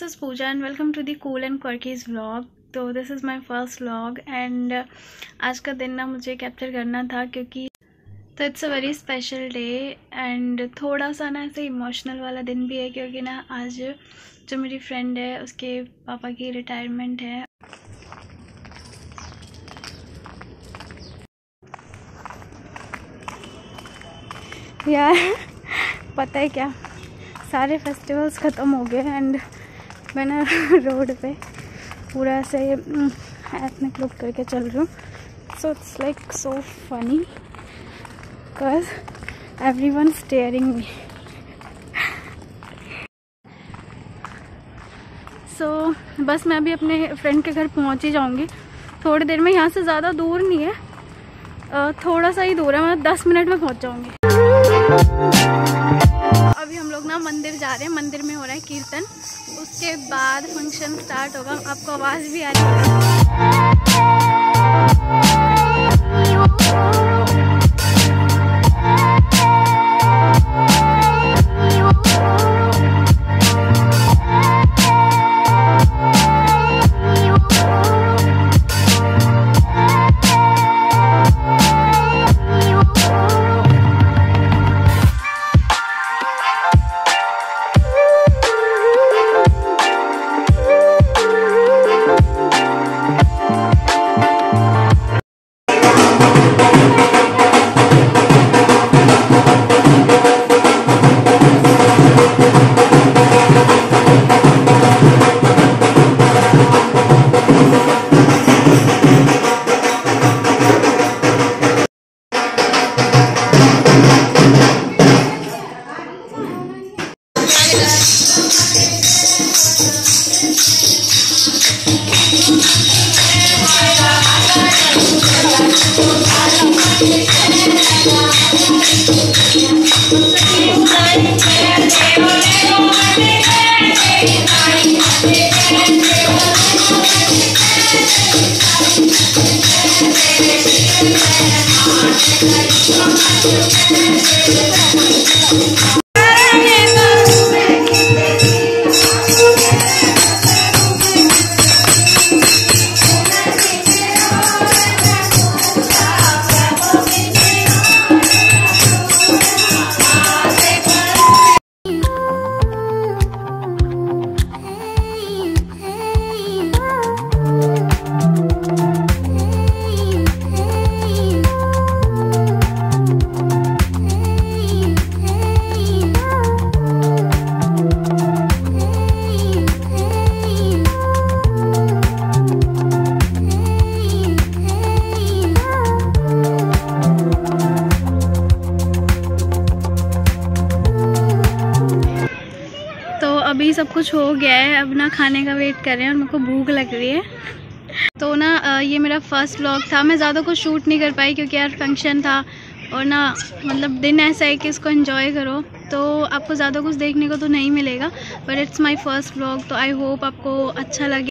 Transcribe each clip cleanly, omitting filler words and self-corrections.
is Pooja and welcome to the Cool and Quirky's vlog। तो this is my first vlog and आज का दिन ना मुझे कैप्चर करना था क्योंकि तो it's a very special day and थोड़ा सा ना ऐसे इमोशनल वाला दिन भी है क्योंकि ना आज जो मेरी फ्रेंड है उसके पापा की रिटायरमेंट है। यार पता है क्या, सारे फेस्टिवल्स ख़त्म हो गए एंड मैं ना रोड पे पूरा ऐसे एथनिक लुक करके चल रही हूँ। So it's like so funny because everyone staring me. So बस मैं अभी अपने फ्रेंड के घर पहुँच ही जाऊँगी थोड़ी देर में। यहाँ से ज़्यादा दूर नहीं है, थोड़ा सा ही दूर है, मैं 10 मिनट में पहुँच जाऊँगी। अभी हम लोग ना मंदिर जा रहे हैं, मंदिर में हो रहा है कीर्तन, उसके बाद फंक्शन स्टार्ट होगा। आपको आवाज़ भी आ रही अभी सब कुछ हो गया है, अब ना खाने का वेट कर रहे हैं और मेरे को भूख लग रही है। तो ना ये मेरा फर्स्ट व्लॉग था, मैं ज़्यादा कुछ शूट नहीं कर पाई क्योंकि यार फंक्शन था और ना मतलब दिन ऐसा है कि इसको एंजॉय करो, तो आपको ज़्यादा कुछ देखने को तो नहीं मिलेगा, but it's my first vlog, तो आई होप आपको अच्छा लगे।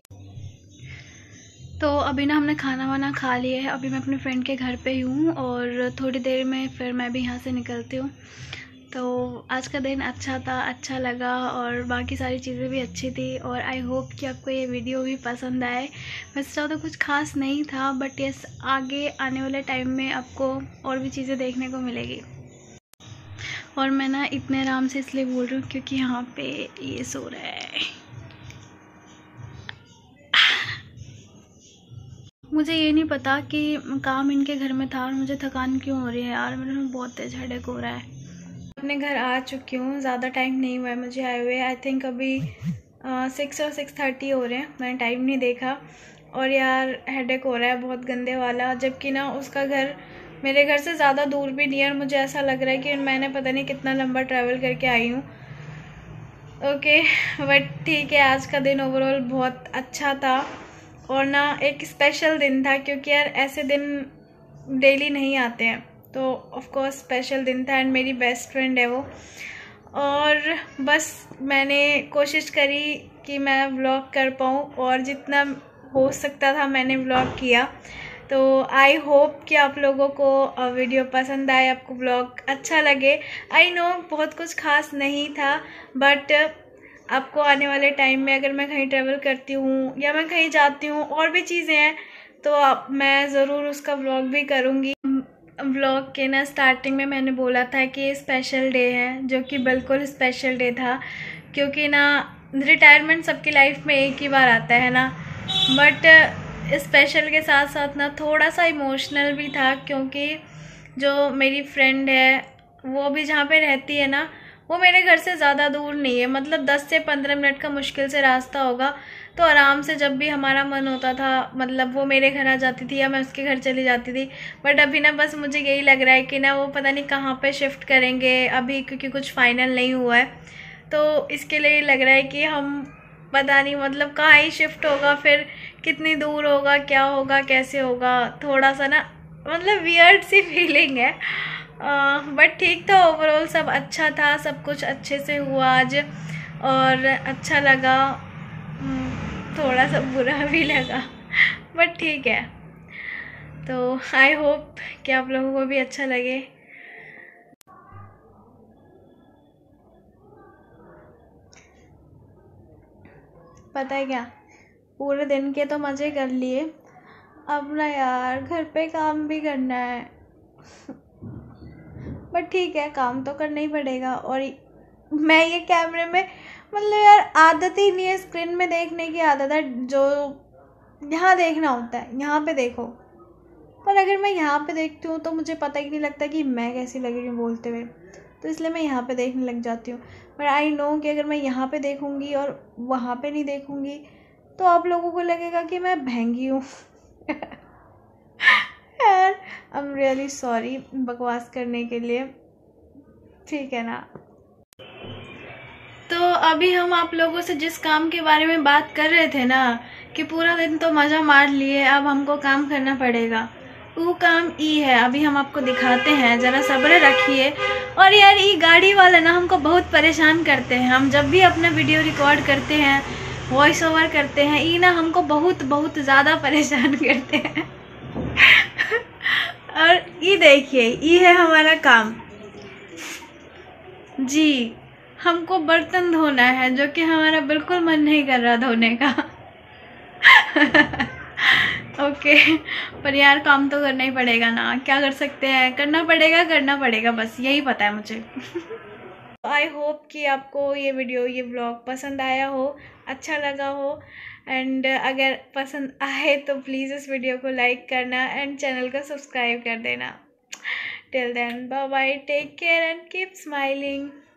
तो अभी ना हमने खाना वाना खा लिया है, अभी मैं अपने फ्रेंड के घर पे ही हूँ और थोड़ी देर में फिर मैं भी यहाँ से निकलती हूँ। तो आज का दिन अच्छा था, अच्छा लगा और बाकी सारी चीज़ें भी अच्छी थी और आई होप कि आपको ये वीडियो भी पसंद आए। वैसे ज़्यादा कुछ खास नहीं था, बट यस आगे आने वाले टाइम में आपको और भी चीज़ें देखने को मिलेगी। और मैं ना इतने आराम से इसलिए बोल रही हूँ क्योंकि यहाँ पे ये सो रहा है। मुझे ये नहीं पता कि काम इनके घर में था और मुझे थकान क्यों हो रही है यार, मेरे में बहुत तेज हेडेक हो रहा है। अपने घर आ चुकी हूँ, ज़्यादा टाइम नहीं हुआ है मुझे आए हुए, आई थिंक अभी 6 और 6:30 हो रहे हैं, मैंने टाइम नहीं देखा। और यार हेडेक हो रहा है बहुत गंदे वाला, जबकि ना उसका घर मेरे घर से ज़्यादा दूर भी नहीं है और मुझे ऐसा लग रहा है कि मैंने पता नहीं कितना लंबा ट्रैवल करके आई हूँ। ओके बट ठीक है, आज का दिन ओवरऑल बहुत अच्छा था और ना एक स्पेशल दिन था क्योंकि यार ऐसे दिन डेली नहीं आते हैं, तो ऑफ कोर्स स्पेशल दिन था एंड मेरी बेस्ट फ्रेंड है वो। और बस मैंने कोशिश करी कि मैं व्लॉग कर पाऊँ और जितना हो सकता था मैंने व्लॉग किया। तो आई होप कि आप लोगों को वीडियो पसंद आए, आपको व्लॉग अच्छा लगे। आई नो बहुत कुछ खास नहीं था, बट आपको आने वाले टाइम में अगर मैं कहीं ट्रैवल करती हूँ या मैं कहीं जाती हूँ और भी चीज़ें हैं तो मैं ज़रूर उसका व्लॉग भी करूँगी। व्लॉग के ना स्टार्टिंग में मैंने बोला था कि ये स्पेशल डे है, जो कि बिल्कुल स्पेशल डे था, क्योंकि ना रिटायरमेंट सबकी लाइफ में एक ही बार आता है ना। बट स्पेशल के साथ साथ ना थोड़ा सा इमोशनल भी था, क्योंकि जो मेरी फ्रेंड है वो भी जहाँ पे रहती है ना, वो मेरे घर से ज़्यादा दूर नहीं है, मतलब 10 से 15 मिनट का मुश्किल से रास्ता होगा। तो आराम से जब भी हमारा मन होता था, मतलब वो मेरे घर आ जाती थी या मैं उसके घर चली जाती थी। बट अभी ना बस मुझे यही लग रहा है कि ना वो पता नहीं कहाँ पे शिफ्ट करेंगे अभी, क्योंकि कुछ फाइनल नहीं हुआ है। तो इसके लिए लग रहा है कि हम पता नहीं मतलब कहाँ ही शिफ्ट होगा, फिर कितनी दूर होगा, क्या होगा, कैसे होगा, थोड़ा सा ना मतलब वियर्ड सी फीलिंग है। बट ठीक था, ओवरऑल सब अच्छा था, सब कुछ अच्छे से हुआ आज और अच्छा लगा। थोड़ा सा बुरा भी लगा बट ठीक है। तो आई होप कि आप लोगों को भी अच्छा लगे। पता है क्या, पूरे दिन के तो मज़े कर लिए, अब ना यार घर पे काम भी करना है बट ठीक है, काम तो करना ही पड़ेगा। और मैं ये कैमरे में मतलब यार आदत ही नहीं है, स्क्रीन में देखने की आदत है, जो यहाँ देखना होता है यहाँ पे देखो। पर अगर मैं यहाँ पे देखती हूँ तो मुझे पता ही नहीं लगता कि मैं कैसी लग रही हूँ बोलते हुए, तो इसलिए मैं यहाँ पे देखने लग जाती हूँ। पर आई नो कि अगर मैं यहाँ पे देखूँगी और वहाँ पे नहीं देखूँगी तो आप लोगों को लगेगा कि मैं भैंगी हूँ यार आई एम रियली सॉरी बकवास करने के लिए, ठीक है ना। तो अभी हम आप लोगों से जिस काम के बारे में बात कर रहे थे ना, कि पूरा दिन तो मज़ा मार लिए, अब हमको काम करना पड़ेगा, वो काम ई है। अभी हम आपको दिखाते हैं, ज़रा सब्र रखिए। और यार ये गाड़ी वाला ना हमको बहुत परेशान करते हैं, हम जब भी अपना वीडियो रिकॉर्ड करते हैं, वॉइस ओवर करते हैं, ये ना हमको बहुत बहुत ज़्यादा परेशान करते हैं और ये देखिए, ये है हमारा काम जी। हमको बर्तन धोना है, जो कि हमारा बिल्कुल मन नहीं कर रहा धोने का ओके पर यार काम तो करना ही पड़ेगा ना, क्या कर सकते हैं, करना पड़ेगा बस यही पता है मुझे आई होप कि आपको ये वीडियो, ये व्लॉग पसंद आया हो, अच्छा लगा हो। एंड अगर पसंद आए तो प्लीज़ इस वीडियो को लाइक करना एंड चैनल को सब्सक्राइब कर देना। Till then bye bye, take care and keep smiling.